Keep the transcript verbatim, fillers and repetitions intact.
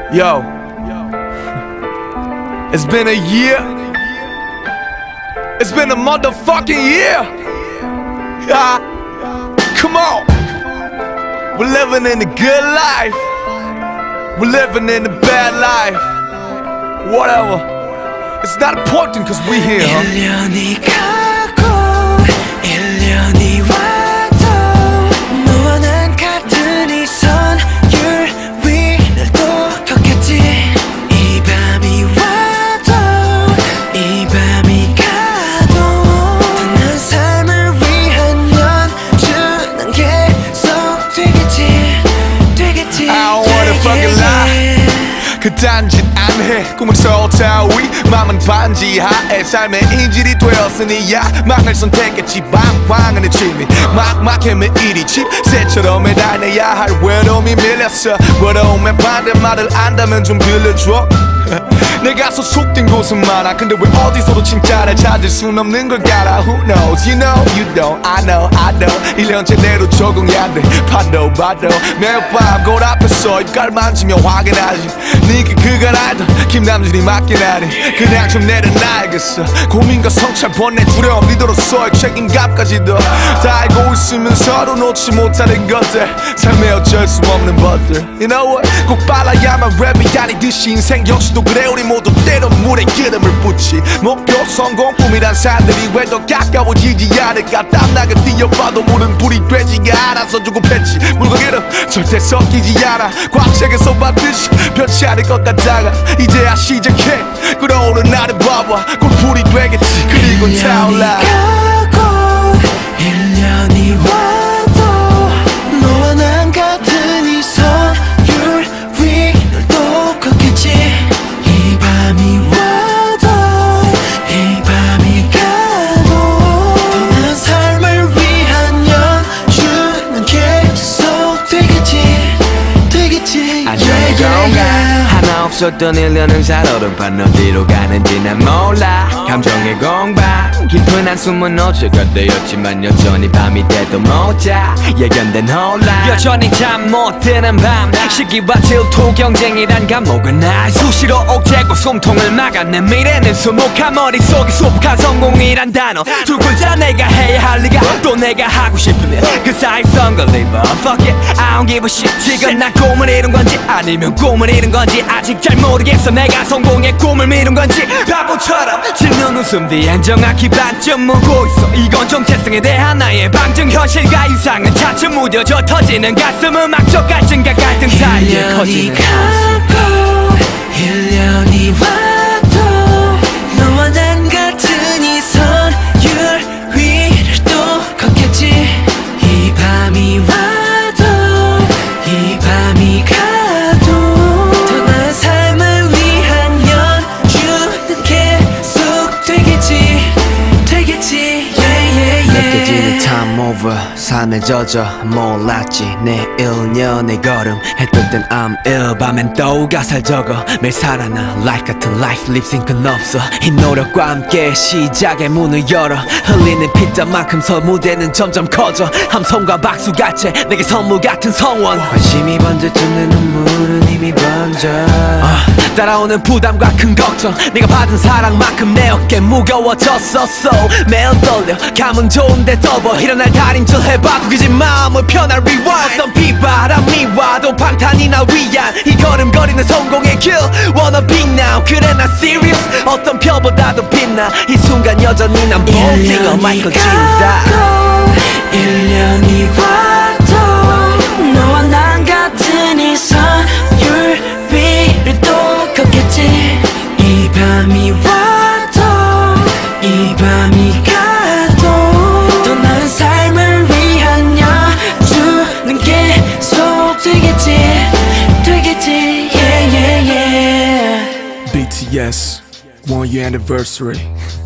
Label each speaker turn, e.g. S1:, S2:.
S1: Yo, it's been a year. It's been a motherfucking year. Yeah. Come on. We're living in the good life. We're living in the bad life. Whatever. It's not important cause we here, huh?
S2: 일 년이 가고 일 년이 와도 너와 난 같은 이 선율 위를 또 걷겠지. 이 밤이 와도 이 밤이 가도 더 나은 삶을 위한 연주 난 계속 되겠지 되겠지.
S1: I don't wanna fucking lie. 그딴 짓 안 해. 꿈은 서타 위 맘은 반지하에 삶의 인질이 되었으니 야망을 선택했지. 방황하는 취미 막막해면 이리지 새처럼 매달려야 할 외로움이 밀렸어. 외로움의 반대말을 안다면 좀 들려줘. 내가 소속된 곳은 많아. 근데 왜 어디서도 칭찬을 찾을 순 없는 걸 알아. Who knows? You know, you don't. I know, I know. 일 년째 내로 적응해야 돼. 봐도 봐도 매일 밤 거울 앞에서 입갈 만지며 확인하지. 니가 그걸 알던 김남준이 맞긴 하니 그냥 좀 내려놔야겠어. 고민과 성찰 번뇌 두려움 리더로서의 책임감까지도 다 알고 있으면서도 놓지 못하는 것들 삶에 어쩔 수 없는 것들. You know what? 꼭 빨라야만 랩이 아니듯이 인생 역시도 그래. 우리 모두 때론 물에 기름을 붓지. 목표 성공 꿈이란 산들이 왜 더 가까워지지 않을까. 땀나게 뛰어봐도 물은 불이 되지가 않아서 조급했지. 물과 기름 절대 섞이지 않아. 과학책에서 봤듯이 변치 않을 것 같다가 이제야 시작해. 끓어오는 나를 봐봐. 곧 불이 되겠지. 그리고 타올라.
S2: 일 년이 와도 너와 난 같은 이 선율 위를 또 걷겠지. 이 밤이 와도 이 밤이 가도 더 나은 삶을 위한 연주는 계속 되겠지 되겠지.
S3: I know you got 하나 없었던 일 년은 살얼음판 어디로 가는지 난 몰라. 감정의 공방 깊은 한숨은 어쩔 것 되었지만 여전히 밤이 돼도 못자. 예견된 혼란 여전히 잠 못 드는 밤 시기와 질투 경쟁이란 감옥은 날 수시로 옥죄고 숨통을 막아. 내 미래는 수묵한 머릿속에 수북한 성공이란 단어 두 글자. 내가 해야 할 리가 또 내가 하고 싶으면 그 사이 선글리버 Fuck it I don't give a shit. 지금 난 꿈을 이룬 건지 아니면 꿈을 이룬 건지 아직 잘 모르겠어. 내가 성공의 꿈을 미룬 건지 바보처럼 짓는 웃음 뒤엔 정확히 반쯤 묻고 있어. 이건 정체성에 대한 나의 방증. 현실과 이상은 차츰 무뎌져 터지는 가슴. 음악적 갈증과 갈등 사이에 커지는
S2: 가고 일 년이 와도 너와 난 같은 이 선율 위를 또 걷겠지. 이 밤이 와도 이 밤이 가도 더 나은 삶을 위한 연주는 계속 되겠지 되겠지. yeah, yeah, yeah.
S3: 느껴지는 time over 삶에 젖어 몰랐지. 내 일 년의 걸음 했던 땐 I'm ill. 밤엔 또 가사를 적어 매일 살아나 life 같은 life 립싱크는 없어. 이 노력과 함께 시작의 문을 열어. 흘리는 피땀만큼 서 무대는 점점 커져. 함성과 박수같이 내게 선물 같은 성원. 관심이 번져든 내 눈물은 이미 번져. uh, 따라오는 부담과 큰 걱정 내가 받은 사랑만큼 내 어깨 무거워졌었어. 매일 떨려 감은 좋은데 떠버 일어날 달인줄 해봐. 구겨진 마음을 편할 rewind. 어떤 비바람이 와도 방탄이 나 위한 이 걸음거리는 성공의 길 Wanna be now. 그래 난 serious. 어떤 별보다도 빛나. 이 순간 여전히 난 볼링어 마이클 진다.
S2: 일 년이 와도 너와 난 같은 이 선율 위를 또 걷겠지. 이 밤이 와도 이 밤이 가도 더 나은 삶을 위한 연주는 계속 되겠지 되겠지. yeah, yeah, yeah.
S1: B T S one year anniversary.